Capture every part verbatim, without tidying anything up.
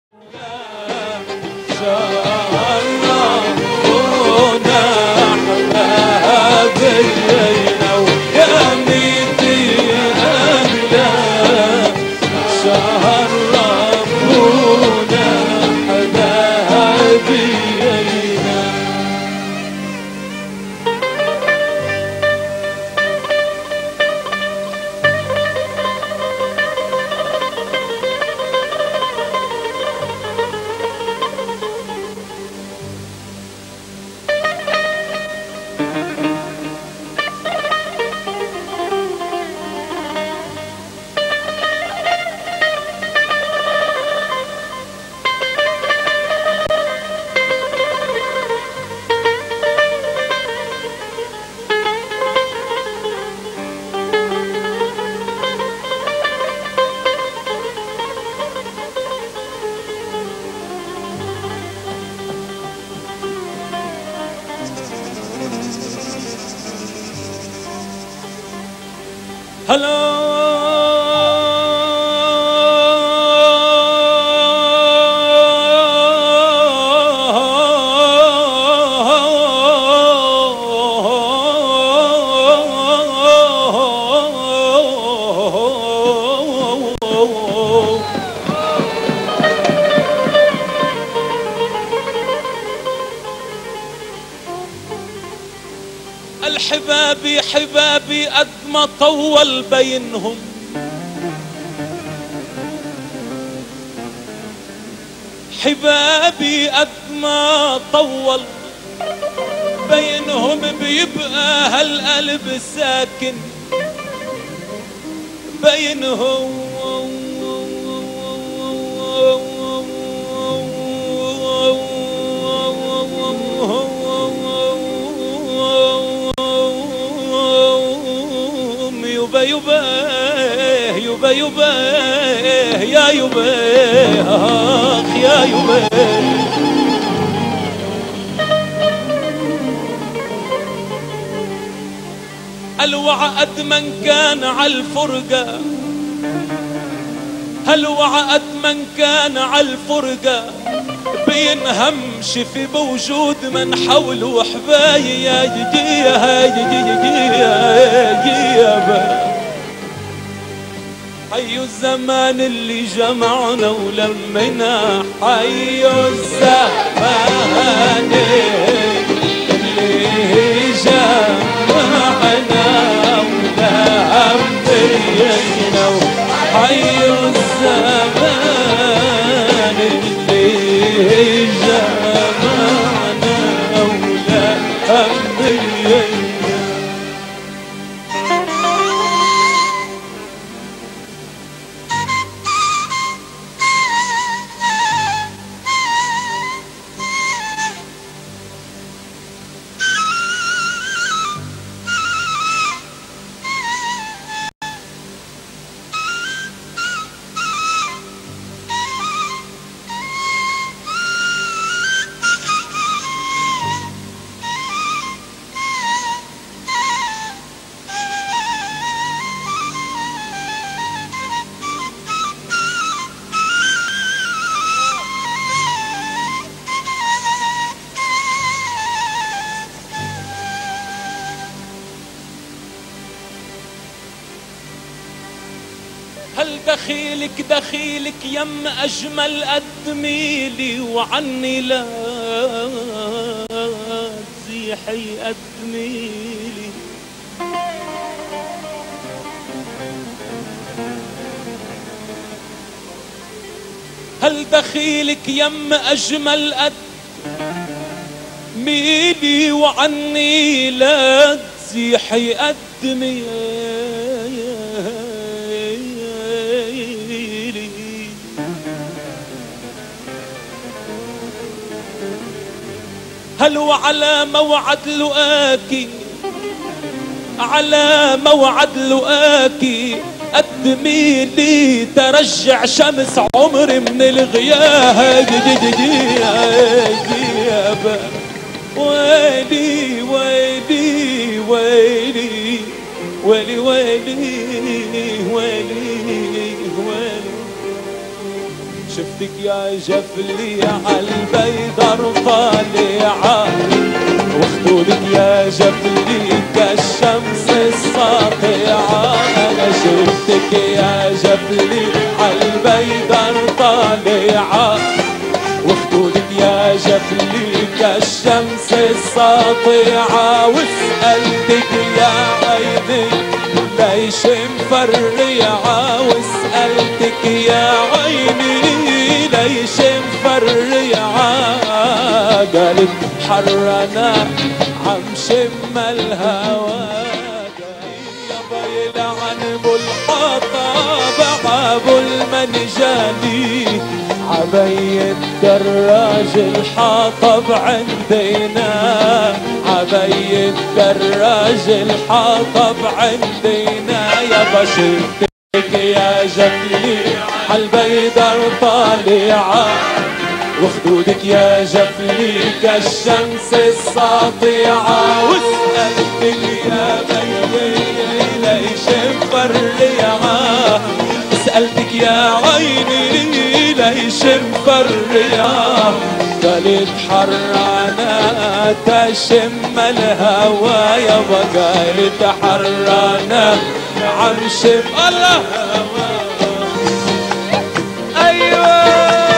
الحبابي حبابي قد ما طول بينهم، حبابي قد ما طول بينهم بيبقى هالقلب ساكن بينهم. يبا يبا يبا يبا يا يبا اخ يا يبا الوعد من كان عالفرقة، هالوعد من كان عالفرقة بينهمش في بوجود من حوله حبايا يا جي يا جي يا حي الزمان اللي جمعنا ولمنا، حي الزمان اللي جمعنا ولمنا، حي الزمان اللي جمعنا ولمنا. هل دخيلك دخيلك يم أجمل قد ميلي، وعني لا تزيحي قد ميلي. هل دخيلك يم أجمل قد ميلي، وعني لا تزيحي قد ميلي. هل وعلى موعد لقاكي، على موعد لقاكي قدمي لي ترجع شمس عمري من الغياب. ويلي ويلي ويلي ويلي ويلي ويلي ويلي شفتك يا جفلي عالبيدر طالعة، وخدودك يا جفلي كالشمس الساطعة. أنا شفتك يا جفلي عالبيدر طالعة، وخدودك يا جفلي كالشمس الساطعة. وسألتك يا عيني ليش مفرعة، وسألتك يا عيني ليش مفرعة. قالت حرنا عم شم الهوى. يابا يلعن ابو الحطب ابو المنجاني، عبية دراج الحطب عندنا، عبية دراج الحطب عندنا. يابا شفتك يا جفلي عالبيدر طالعة، وخدودك يا جفلي كالشمس الساطعة. وسألتك يا بيي ليش مفرعة، سألتك يا عيني ليش مفرعة. قالت حرانا تشم الهوى. يابا قالت حرانا عم شم الله. أيوة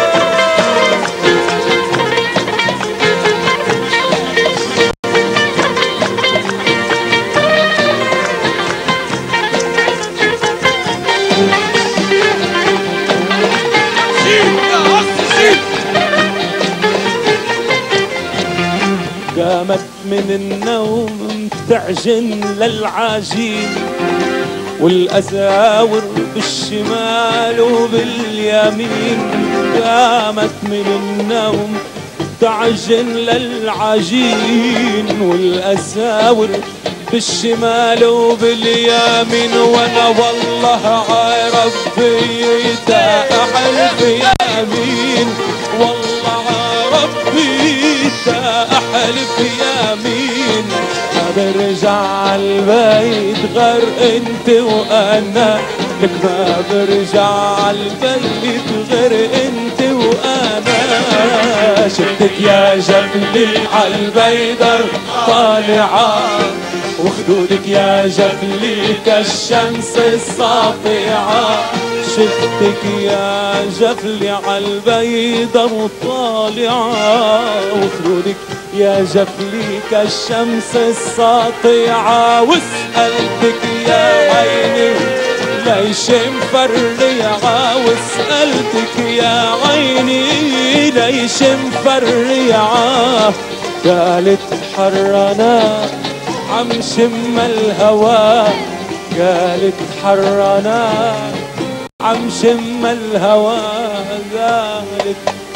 قامت من النوم تعجن للعجين، والأزاور بالشمال وباليمين. قامت من النوم تعجن للعجين، والأزاور بالشمال وباليمين. وانا والله عربي تحلف يمين، والله عربي تحلف يمين. ما برجع البيت غير انت وانا، لك ما برجع البيت غير انت وانا. شفتك يا جفلي عالبيدر طالعة، وخدودك يا جفلي كالشمس الساطعة. شفتك يا جفلي عالبيدر طالعة، وخدودك يا جفلي كالشمس الساطعة. وسألتك يا عيني ليش مفرعة، وسألتك يا عيني ليش مفرعة. قالت حرنا عم شم الهوى، قالت حرنا عم شم الهوى. قالت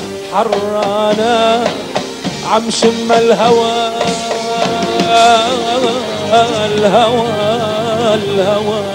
حرنا عم شم الهوى، الهوى الهوى.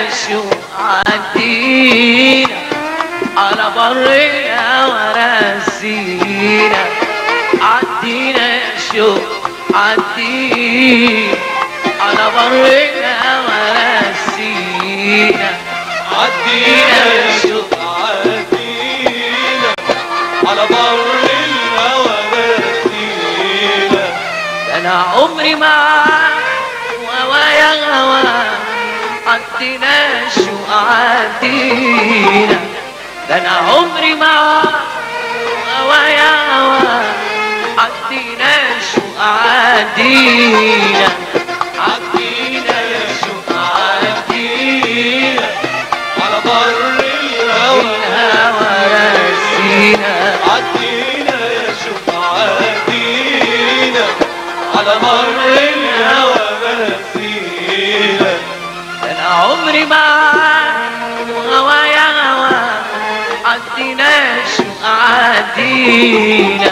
الشوق عدينا على برنا ورسينا، عدينا يا شوق عدينا على برنا ورسينا، عدينا يا شوق عدينا على برنا ورسينا. انا عمري معاك وهوايا هواك، عدينا يا شوق عدينا، ده انا عمري معاك وهوايا هواك، عدينا يا شوق عدينا، عدينا يا شوق عدينا على بر الهوى راسينا، عدينا يا شوق عدينا على بر الهوى راسينا. انا عمري معاك وهوايا هواك، عدينا يا شوق عدينا.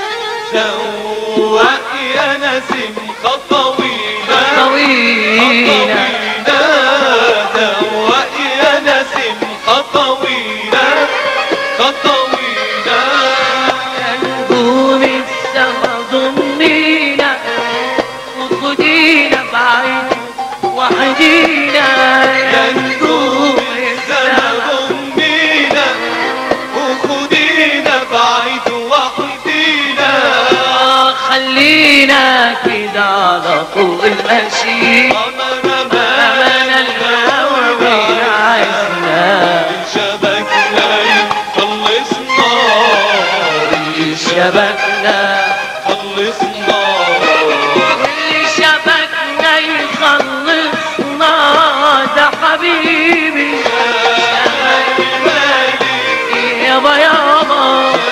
سواق يا نسيم خطوينا خطوينا، سواق يا نسيم خطوينا خطوينا، يا نجوم السما ضمينا وخدينا بعيد وحدينا، يا نجوم السما ضمينا وخدينا بعيد وحدينا، خلينا كده على طول ماشي، أمانة الهوى بيعزنا، شبكنا يخلصنا، اللي شبكنا خلصنا، اللي شبكنا يخلصنا، ده حبيبي يابا يابا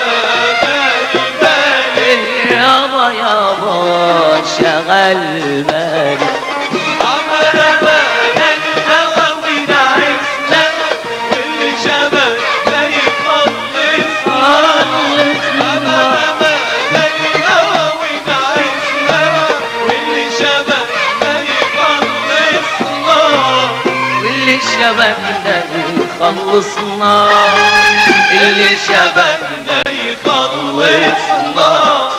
يابا يابا شغل بالي، عمرنا بنا الهوى ونعسنا، واللي شبكنا يخلصنا، عمرنا بنا الهوى ونعسنا، واللي شبكنا يخلصنا، واللي شبكنا يخلصنا، اللي شبكنا يخلصنا.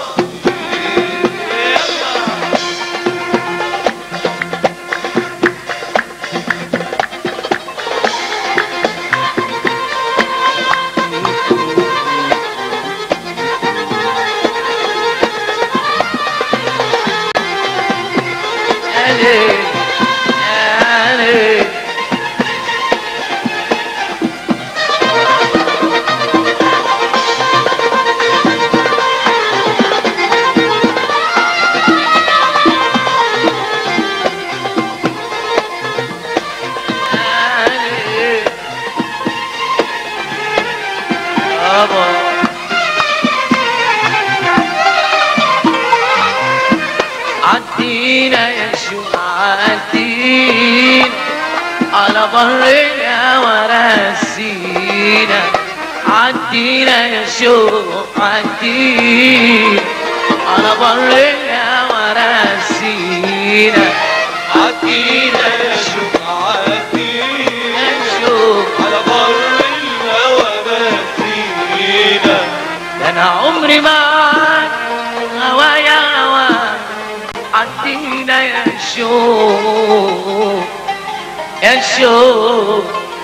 عدينا يا شوق عدينا على برنا ورسينا، عدينا يا شوق عدينا على برنا ورسينا، عدينا يا شوق عدينا على برنا ورسينا. ده انا عمري معاك هوايا هواك، عدينا يا شوق يا شوق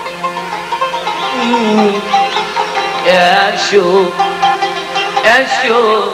يا شوق يا شوق.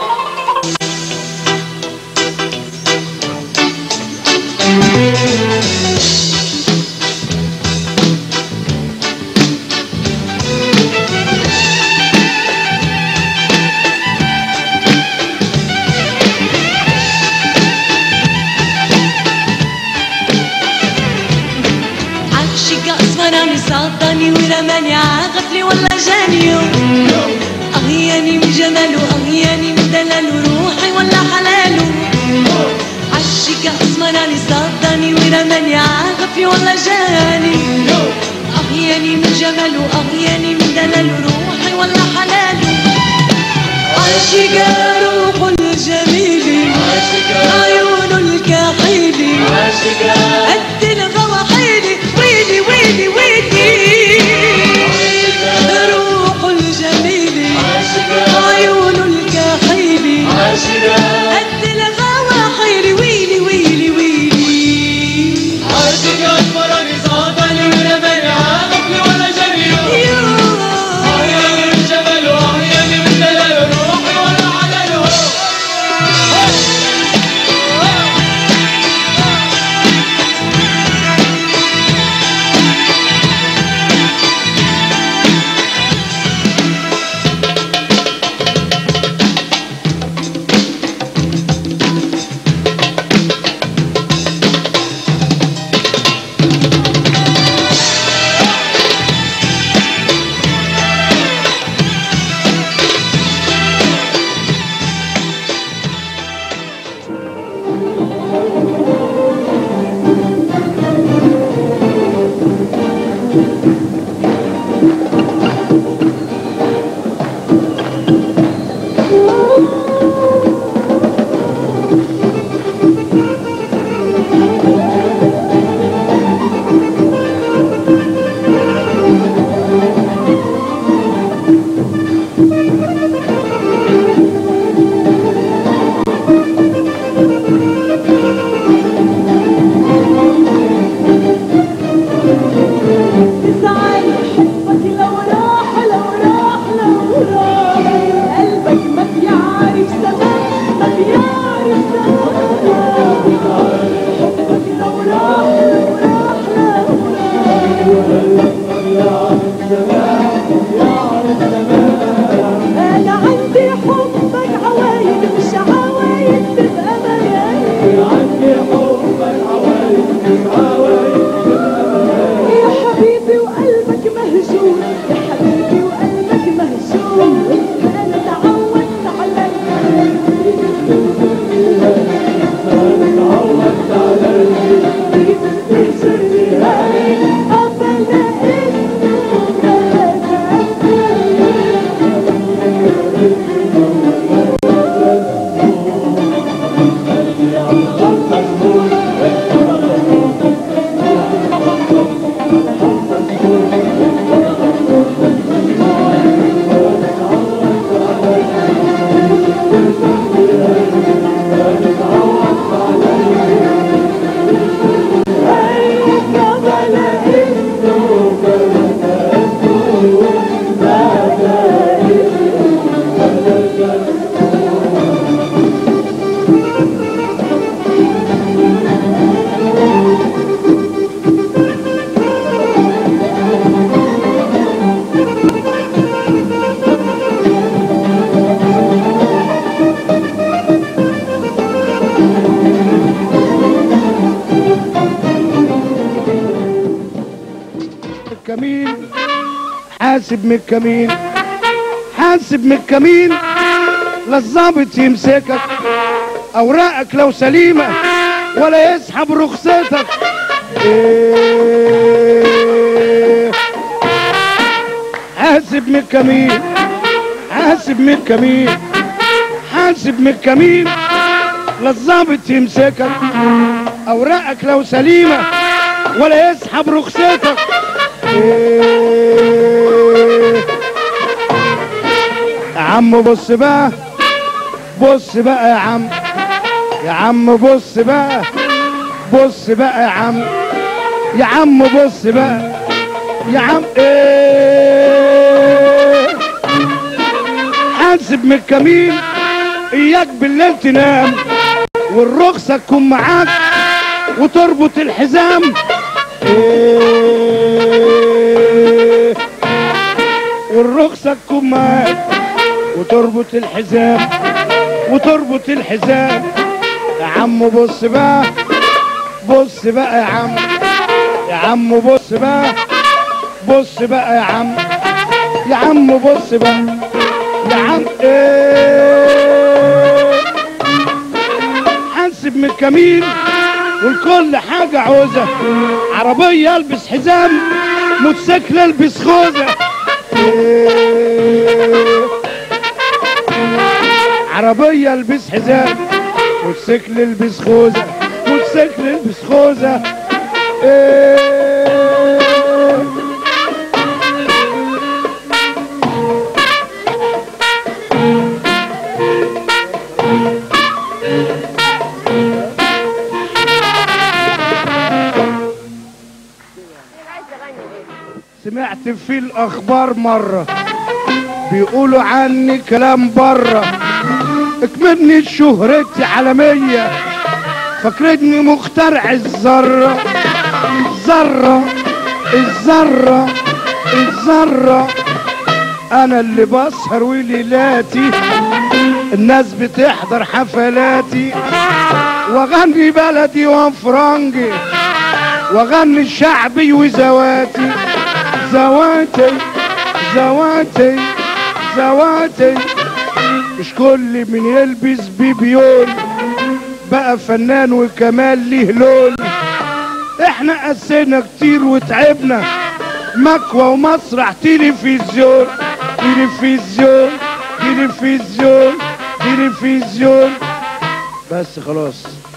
صدني ورماني عغفلي والله جاني يوم، أغياني من جماله أغياني من دلاله، روحي والله حلاله، عالشيكة أسمراني صدني ورماني عغفلي والله جاني، أغياني من جماله أغياني من دلاله، روحي والله حلاله، عالشيكة روحه الجميلي عيونه الكحيلي قد الغواحيلي، ويلي ويلي ويلي عاشق اسمراني صادني ورماني عاغفلي ولا جريو احياني من جماله احياني من دلاله روحي ولا حلاله حاسب من الكمين حاسب من الكمين للظابط يمسكك اوراقك لو سليمة ولا يسحب رخصتك. إيه حاسب من الكمين حاسب من الكمين حاسب من الكمين للظابط يمسكك اوراقك لو سليمة ولا يسحب رخصتك. إيه يا عم بص بقى بص بقى يا عم يا عم بص بقى بص بقى يا عم يا عم بص بقى يا عم. ايه حاسب من الكمين اياك بالليل تنام والرخصة تكون معاك وتربط الحزام. إيه والرخصة تكون معاك وتربط الحزام وتربط الحزام. يا عم بص بقى بص بقى يا عم يا عم بص بقى بص بقى يا عم يا عم بص بقى يا عم. ايه حاسب من الكمين والكل حاجة عوزة عربية البس حزام موتوسيكل البس خوذة. إيه عربية البس حزام موتوسيكل البس خوذة موتوسيكل البس خوذة. إيه سمعت في الاخبار مرة بيقولوا عني كلام بره، اكملني شهرتي عالمية، فاكرني مخترع الذرة. الذرة الذرة الذرة انا اللي بسهر وليلاتي، الناس بتحضر حفلاتي، واغني بلدي وفرنجي، واغني شعبي وزواتي. زواتي زواتي زواتي مش كل من يلبس بيبيون بقى فنان وكمان ليه لون. احنا قسينا كتير وتعبنا، مكوى ومسرح تلفزيون تلفزيون تلفزيون تلفزيون. بس خلاص.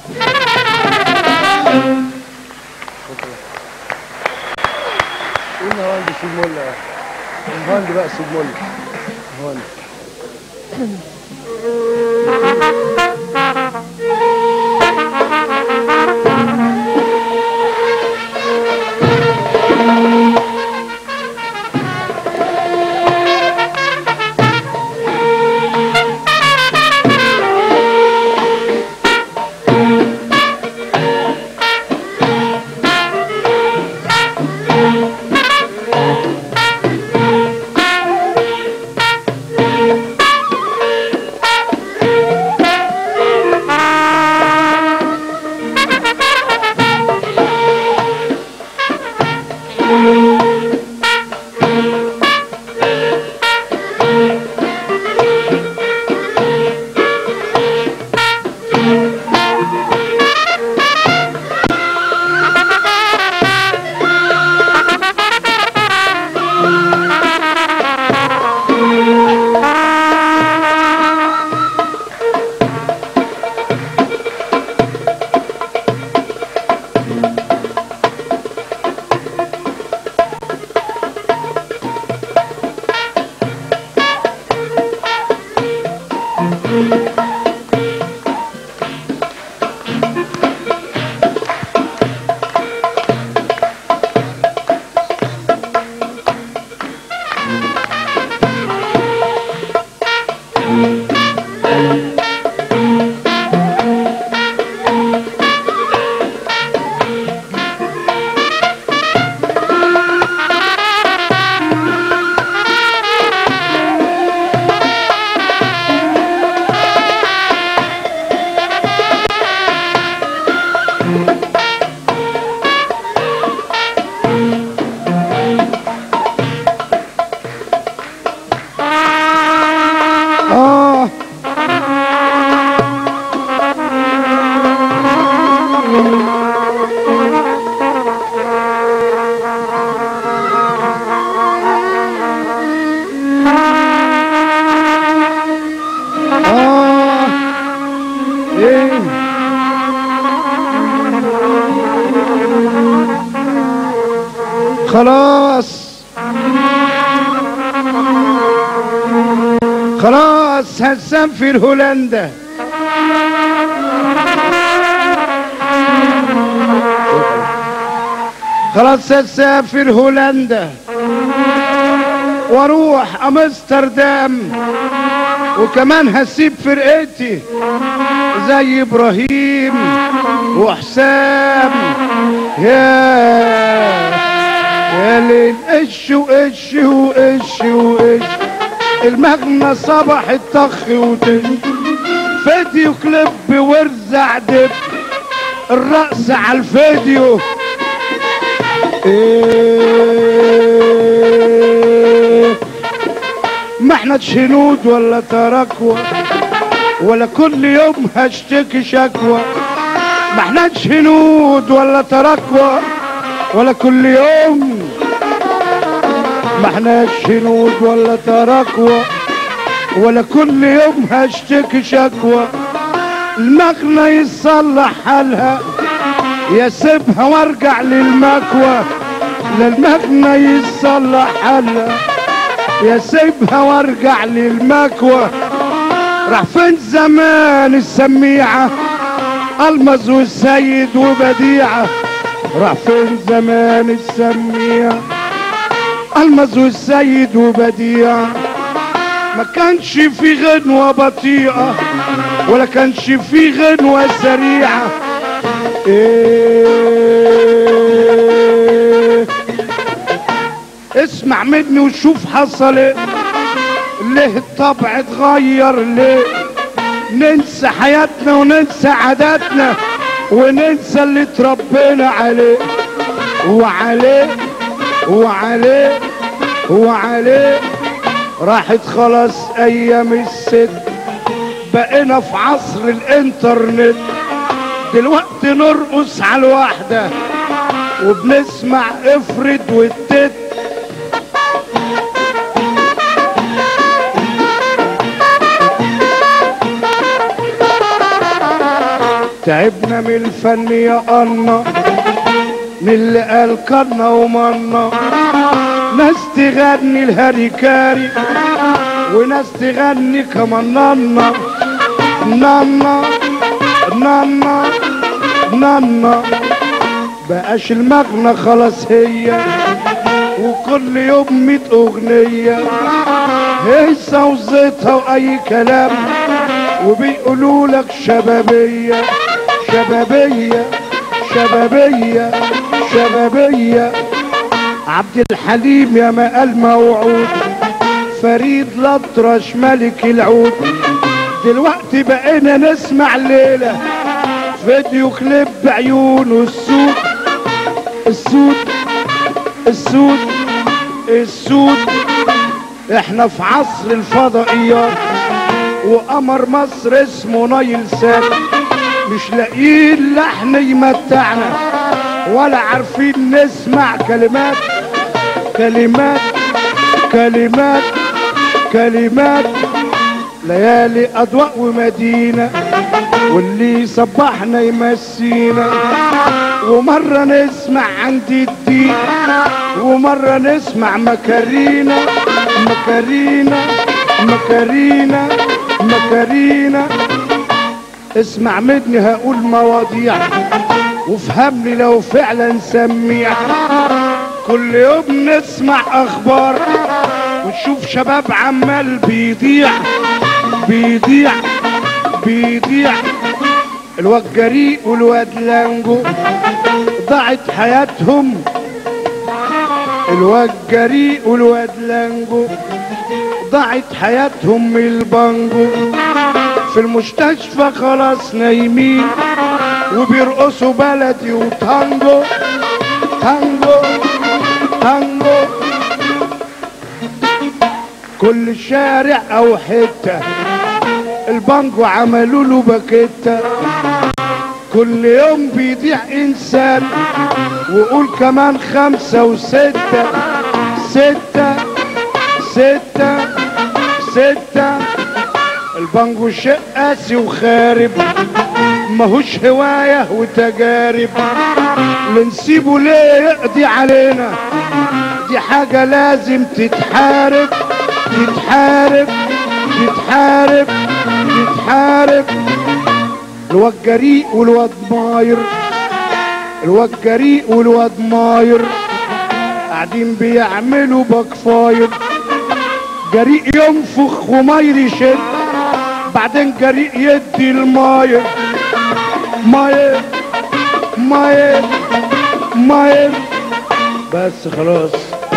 قلنا هواندي سيب مولا، هواندي بقى سيب مولا هواندي. خلاص خلاص هنسافر هولندا. خلاص هنسافر هولندا واروح امستردام، وكمان هسيب فرقتي زي ابراهيم وحسام. يا يا ليل قش وقش وقش وقش، المغنى صبح الطخ وتش، فيديو كليب ورزع دب، الرقص على الفيديو. إيه ما احنا هنود ولا تراكوة، ولا كل يوم هشتكي شكوى. ما احنا هنود ولا تراكوة، ولا كل يوم. ما احنا هنود ولا تراكوة، ولا كل يوم هشتكي شكوى. المغنى يصلح حالها يسيبها وارجع للمكوى. للمغنى يصلح حالها يسيبها وارجع للمكوى. راح فين زمان السميعة المز والسيد وبديعة؟ راح فين زمان السميعة المز والسيد وبديع، ما كانش في غنوة بطيئة ولا كانش في غنوة سريعة. إيه اسمع مني وشوف حصل ايه، ليه الطبع اتغير، ليه ننسى حياتنا وننسى عاداتنا وننسى اللي اتربينا عليه وعليه وعليه وعليه. راحت خلاص ايام الست، بقينا في عصر الانترنت، دلوقتي نرقص على الواحدة وبنسمع افرد والتت. تعبنا من الفن يا قنا، من اللي قال كنا ومنا، ناس تغني الهريكاري وناس تغني كمان نانا نانا نانا نانا. بقاش المغنى خلاص هي، وكل يوم ميت اغنية هيصة وزيتها واي كلام، وبيقولوا لك شبابية شبابية شبابية شبابية. عبد الحليم يا ما قال موعود، فريد الأطرش ملك العود. دلوقتي بقينا نسمع ليلة فيديو كليب بعيونه السود السود السود السود. احنا في عصر الفضائيات، وقمر مصر اسمه نايل سات، مش لاقيين لحن يمتعنا ولا عارفين نسمع كلمات كلمات كلمات كلمات. ليالي اضواء ومدينة واللي صبحنا يمسينا، ومرة نسمع عند الدين ومرة نسمع مكارينا مكارينا مكارينا مكارينا. اسمع مني هقول مواضيع وافهمني لو فعلا سميع. كل يوم نسمع اخبار ونشوف شباب عمال بيضيع بيضيع بيضيع. الواد جريء والواد لانجو ضاعت حياتهم، الواد جريء والواد لانجو ضاعت حياتهم من البانجو. في المستشفى خلاص نايمين وبيرقصوا بلدي وتانجو تانجو تانجو. كل شارع او حته البانجو عملوا له باكيته. كل يوم بيضيع انسان، وقول كمان خمسه وسته سته سته سته. البانجو شيء قاسي وخارب، ماهوش هوايه وتجارب، لنسيبه ليه يقضي علينا؟ دي حاجه لازم تتحارب تتحارب تتحارب تتحارب. الواد جريء والواد ماير، الواد جريء والواد ماير قاعدين بيعملوا باكفاير. جريء ينفخ وماير يشد، بعدين جريء يدي الماير ماير ماير ماير. بس خلاص.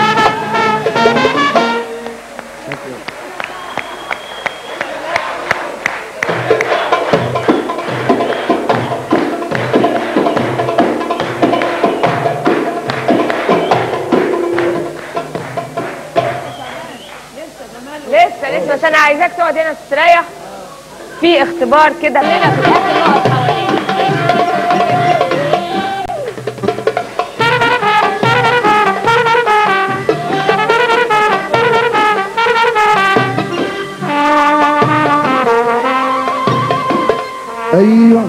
لسه لسه بس انا عايزاك تقعد هنا تستريح في اختبار كده هنا في الاخر نقف حواليه. ايوه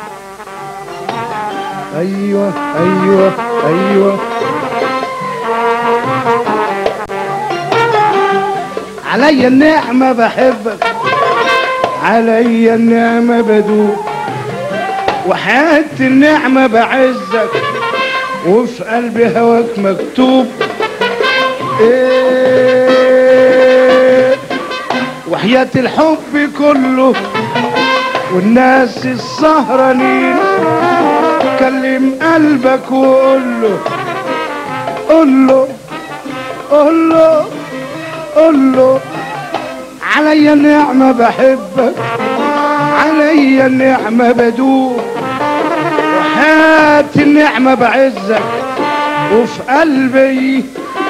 ايوه ايوه ايوه. عليا النعمة بحبك، عليا النعمة بدوب، وحياة النعمة بعزك، وفي قلبي هواك مكتوب. إيه وحياة الحب كله والناس السهرانين كلم قلبك وقول له قول له قول له قول له عليا النعمة بحبك عليا النعمة بدوب وحياة النعمة بعزك وفي قلبي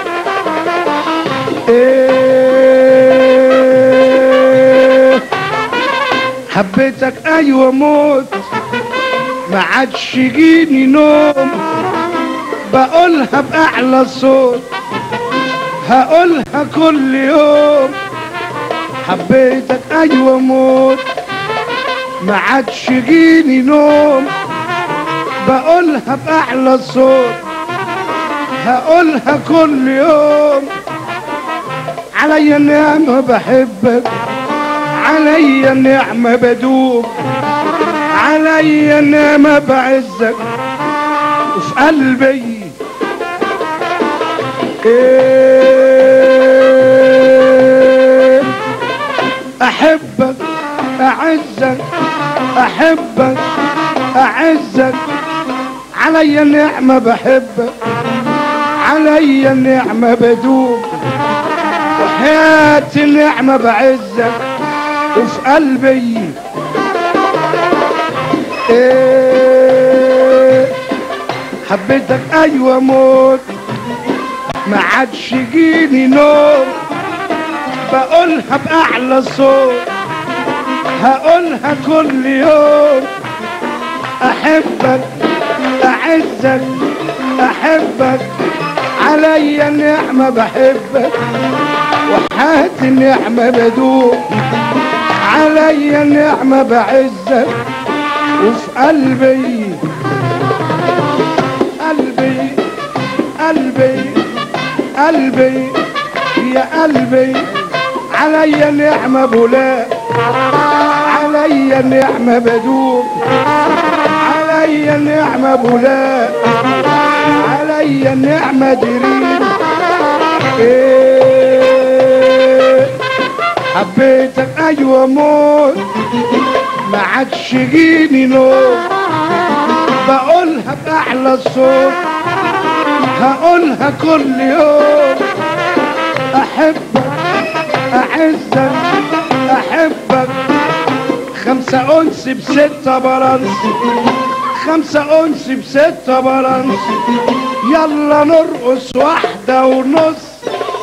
إيه حبيتك ايوه موت ما عادش يجيني نوم بقولها باعلى صوت هقولها كل يوم حبيتك ايوه موت ما عادش يجيني نوم بقولها باعلى صوت هقولها كل يوم عليا النعمة بحبك عليا النعمة بدوب عليا النعمة بعزك وفي قلبي إيه أحبك أعزك أحبك أعزك عليا النعمة بحبك عليا النعمة بدوب وحياة النعمة بعزك وفي قلبي إيه حبيتك ايوه موت ما عادش يجيني نوم بقولها باعلى صوت هقولها كل يوم احبك اعزك احبك عليا النعمة بحبك وحياة النعمة بدوب عليا النعمة بعزك وفي قلبي قلبي قلبي قلبي يا قلبي عليا النعمة بولاء عليا النعمة بدوب عليا النعمة بولاء عليا النعمة درين إيه حبيتك ايوه موت ما عادش يجيني نوم بقولها باعلى الصوت هقولها كل يوم احبك اعزك احبك خمسة انس بستة برنس خمسة انس بستة برنس يلا نرقص واحدة ونص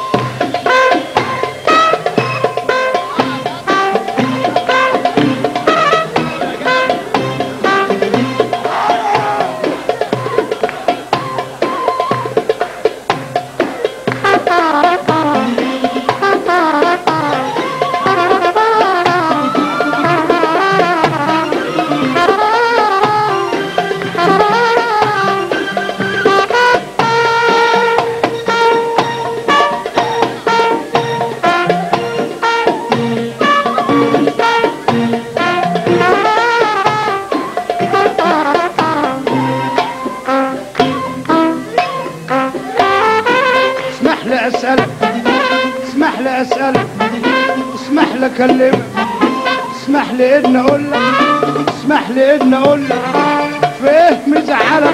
اسألك اسمح لي اسألك اسمح لي اكلمك اسمح لي ان اقول لك اسمح لي ان اقول لك في ايه مزعلك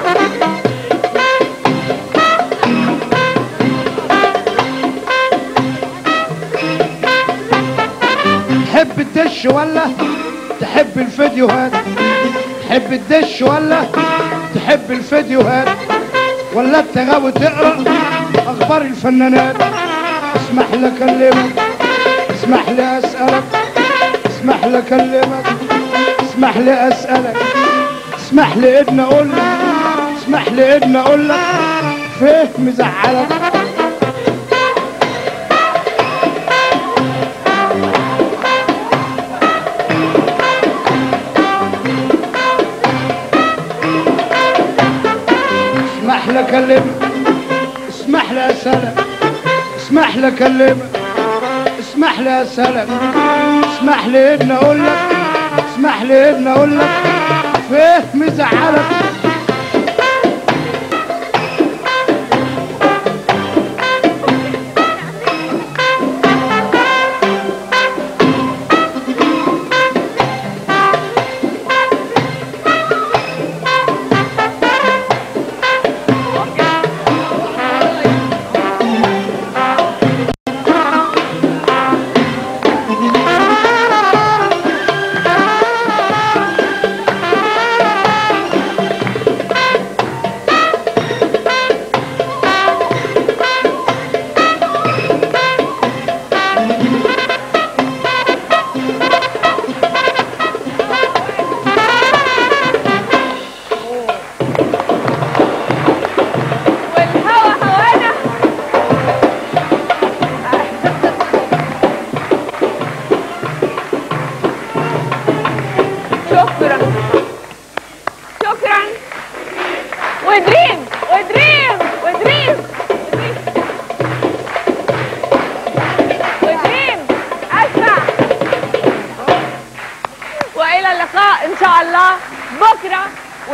تحب الدش ولا تحب الفيديوهات تحب الدش ولا تحب الفيديوهات ولا انت غاوي تقرا اخبار الفنانات اسمح لي اكلمك اسمح لي اسالك اسمح لي اكلمك اسمح لي اسالك اسمح لي ان اقول لك اسمح لي ان اقول لك فيه مزعلك اسمح لي اكلمك اسمح لي اسالك اسمح لي اكلمك اسمح لي اسالك اسمح لي ان اقول لك اسمح لي ان اقول لك فيه مزعلك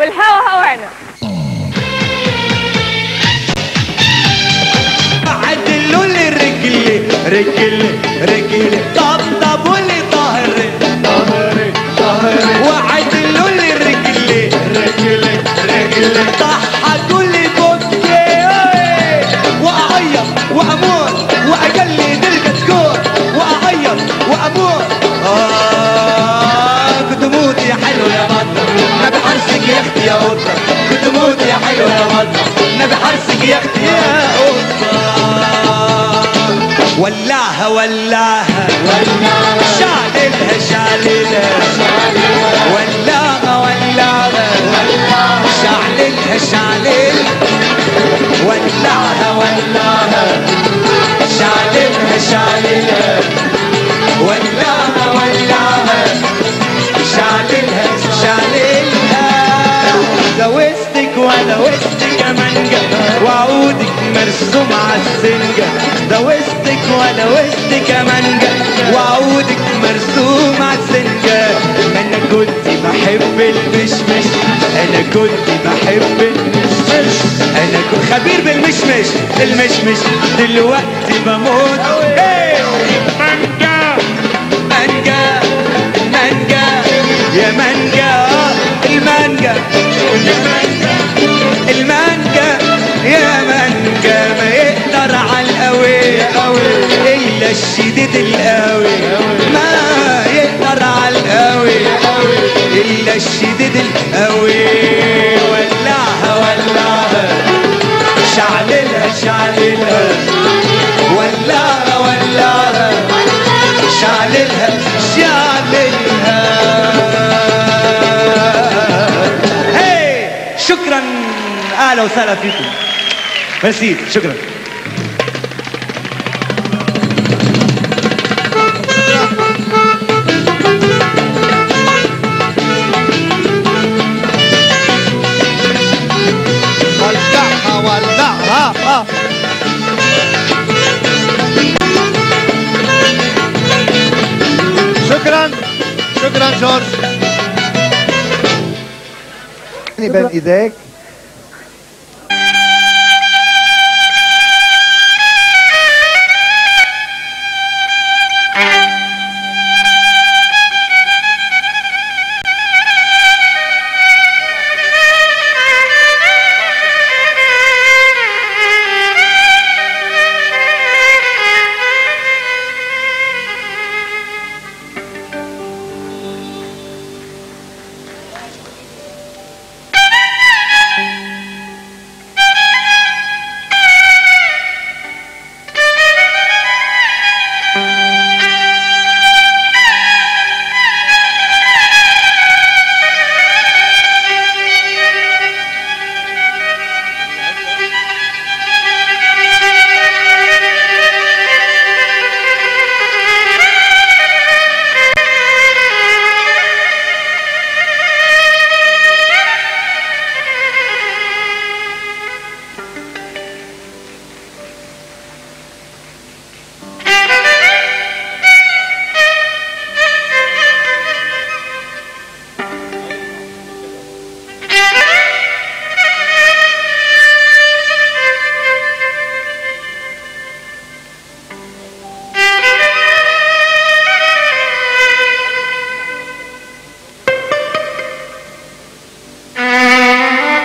والهوا هوانا. عدلوا لي الرجل رجل رجل طبطبوا لي ظهري ظهري ظهري وعدلوا لي الرجل رجل رجل ضحكوا لي بكي واعيط واموت واجلد الكتكوت واعيط واموت. آه كنت موت يا حلو يا بطة نبي حرسك يا اختي يا قطة كنت موت يا حلو يا بطة نبي حرسك يا اختي يا قطة. ولاها ولاها ولاها شعللها شعللها ولاها ولاها شعللها شعللها ولاها ولاها شعللها شعللها ولاها ولاها شعللها شعللها. دوستك وانا وستك مانجا وعودك مرسوم عالسنجة دوستك وانا وستك مانجا وعودك مرسوم عالسنجة. انا كنت بحب المشمش انا كنت بحب المشمش انا كنت خبير بالمشمش المشمش دلوقتي بموت. مانجا مانجا مانجا يا مانجا المانجا المانجا المانجا يا مانجا ما يقدر على القوي الا الشديد القوي ما يقدر على القوي الا الشديد القوي. ولعها ولعها شعللها شعللها ولعها ولعها شعللها شعللها. هي شكرا اهلا وسهلا فيكم ميرسي شكرا. ولعها ولعها شكرا شكرا جورج. بين ايديك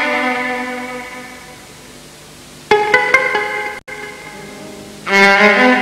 Thank you.